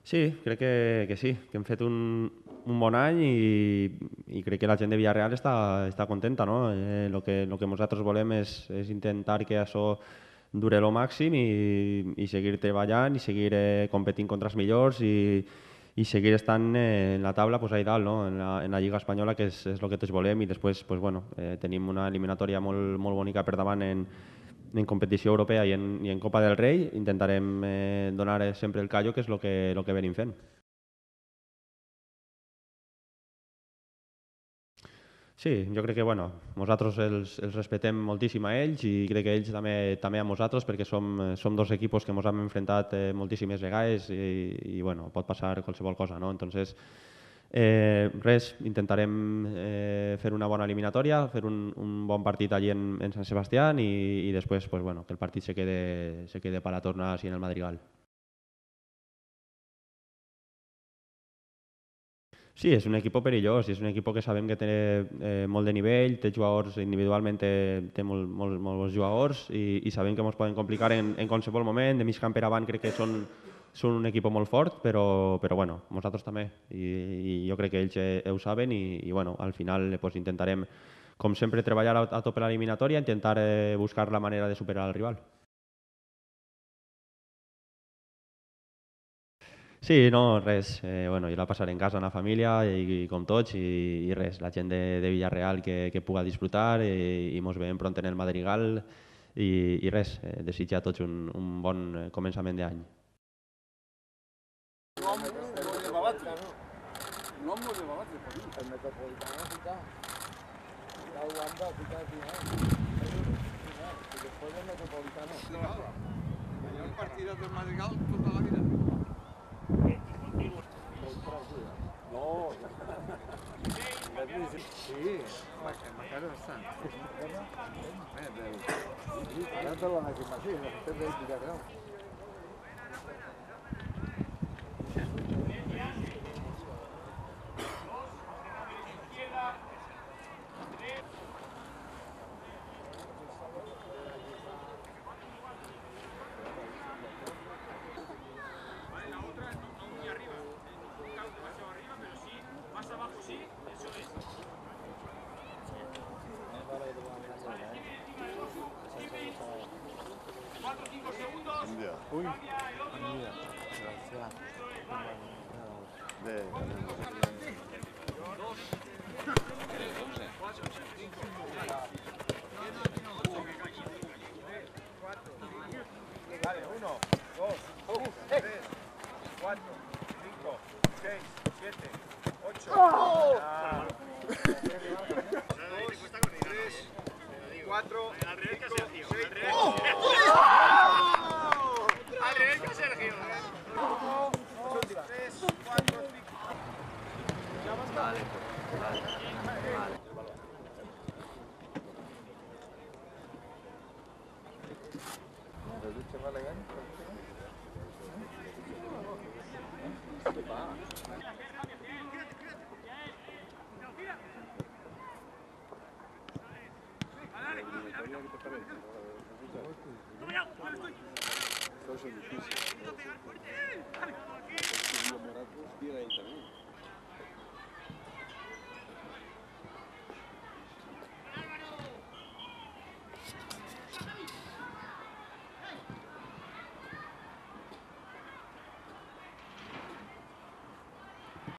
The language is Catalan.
Sí, crec que sí, que hem fet un bon any i crec que la gent de Villarreal està contenta, no? Lo que nosaltres volem és intentar que això dure lo màxim i seguir treballant i seguir competint contra els millors i seguir estant en la taula pues, ahí dalt, no? En la Lliga Espanyola, que és el que tots volem, i després pues, bueno, tenim una eliminatòria molt bonica per davant en competició europea i en Copa del Rei. Intentarem donar sempre el callo, que és el que venim fent. Sí, jo crec que bueno, nosaltres els respectem moltíssim a ells i crec que ells també a nosaltres perquè som dos equipos que ens hem enfrontat moltíssimes vegades i bueno, pot passar qualsevol cosa, no? Entonces, res, intentarem fer una bona eliminatòria, fer un bon partit allí en Sant Sebastià i després pues, bueno, que el partit se quede para tornar així en el Madrigal. Sí, és un equip perillós i és un equip que sabem que té molt de nivell, té jugadors individualment, té molt bons jugadors i sabem que ens poden complicar en qualsevol moment. De mig camp per avant crec que són un equip molt fort, però bueno, nosaltres també. I jo crec que ells ho saben i bueno, al final pues, intentarem, com sempre, treballar a tope l'eliminatòria, intentar buscar la manera de superar el rival. Sí, no, res. Bueno, jo la passaré en casa, en la família i com tots i res, la gent de Villarreal que puga disfrutar i mos veiem pront en el Madrigal i res, desitjar a tots un bon començament d'any. El Metropolitano está jugando a final. Y después del Metropolitano. Mayor partido del Madrigal toda la vida. No. Sí, marcar bastante. Ya te lo van a decir así, en la gente de Villarreal. Uy, Vale, 1, 2, 3, 4, 5, 6, 7, 8. 3, 4, 5, 6. Al revés que Sergio. 3, 4, 5. Eso es difícil.